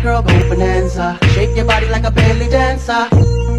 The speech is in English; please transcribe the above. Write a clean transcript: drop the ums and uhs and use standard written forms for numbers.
girl, go bonanza. Shake your body like a belly dancer.